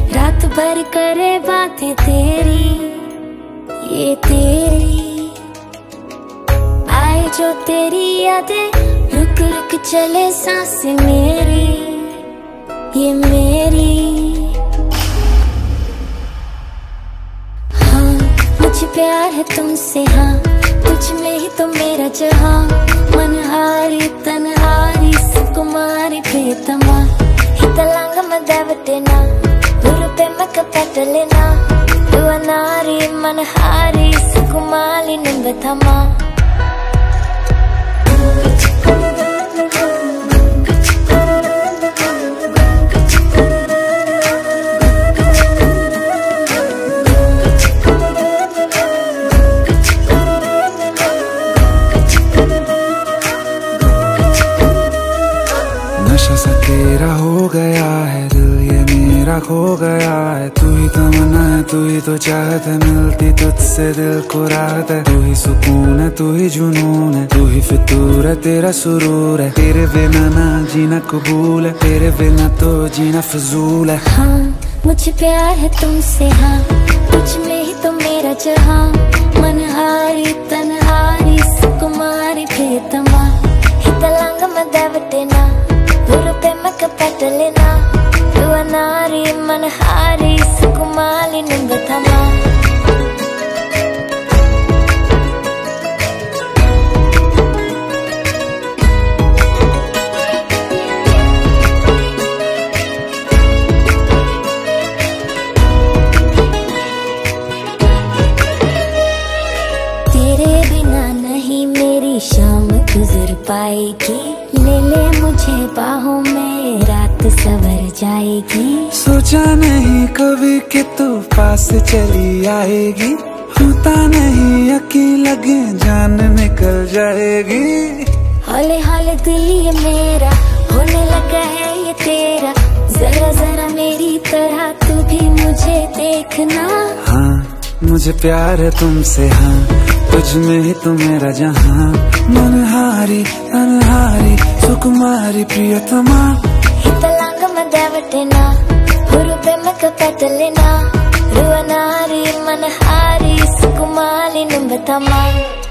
रात भर करे बातें तेरी, ये तेरी आए जो तेरी यादें, रुक रुक चले सांसें मेरी, ये मेरी। हाँ मुझे प्यार है तुमसे, हाँ तुझ में ही तो मेरा जहाँ, मनहारी तनहारी सुकुमारी प्रियतमा, हितलांग मदवटेना उरुपे मक पटलेना, दुवनारी मनहारी सुकुमाली निंबथमा। नशा सा तेरा हो गया है दिल, ये मेरा खो गया है। तू ही तमन्ना है, तू ही तो चाहत है, मिलती तुझसे दिल को राहत है। तू ही सुकून है, तू ही जुनून है, तू ही फितूर है, तेरा सुरूर है। तेरे बिना ना जीना कबूल है, तेरे बिना तो जीना फजूल है। हाँ मुझे प्यार है तुमसे, हाँ तुझ में ही तो मेरा जहाँ, मनहारी तनहारी सुकुमारी प्रियतमा, हितलांग मदवटेना उरुपे मक पटलेना, दुवनारी मनहारी सुकुमाली निंबथमा। तेरे बिना नहीं मेरी शाम गुजर पाएगी, ले ले मुझे बाहों में रात सवर जाएगी। सोचा नहीं कभी कि तू पास चली आएगी, होता नहीं यकीन लगे जान निकल जाएगी। हौले हौले दिल ये मेरा होने लगा है ये तेरा, जरा जरा मेरी तरह तू भी मुझे देखना। हाँ मुझे प्यार है तुमसे, हाँ तुझ में ही तो मेरा जहाँ, मनहारी तनहारी सुकुमारी प्रियतमा, हितलांग मदवटेना उरुपे मक पटलेना, दुवनारी मनहारी सुकुमाली निंबथमा।